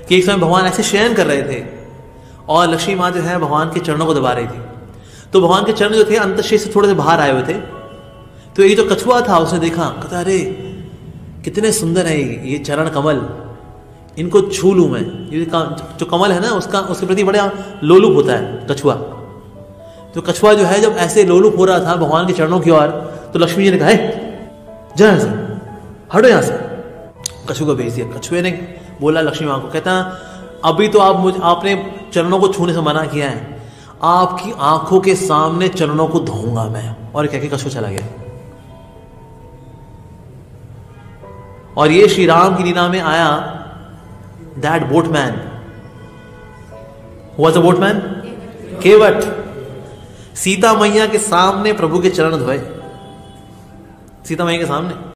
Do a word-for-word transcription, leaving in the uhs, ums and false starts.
कि एक समय भगवान ऐसे शयन कर रहे थे और लक्ष्मी माँ जो है भगवान के चरणों को दबा रही थी। तो भगवान के चरण जो थे अंतःशरीर से थोड़े से बाहर आए हुए थे। तो ये जो कछुआ था उसने देखा, कहता अरे कितने सुंदर है ये चरण कमल, इनको छू लूं मैं। ये जो कमल है ना उसका उसके प्रति बड़ा लोलुप होता है कछुआ। तो कछुआ जो है जब ऐसे लोलुप हो रहा था भगवान के चरणों की ओर, तो लक्ष्मी जी ने कहा जा यहां से, हटो यहां से। कछुआ को भेज दिया। कछुए ने बोला लक्ष्मी मां को, कहता अभी तो आप मुझे आपने चरणों को छूने से मना किया है, आपकी आंखों के सामने चरणों को धोऊंगा मैं। और कह के कछुआ चला गया। और ये श्री राम की लीला में आया दैट बोटमैन। हुआ था बोटमैन केवट, सीता मैया के सामने प्रभु के चरण धोए, सीता मैया के सामने।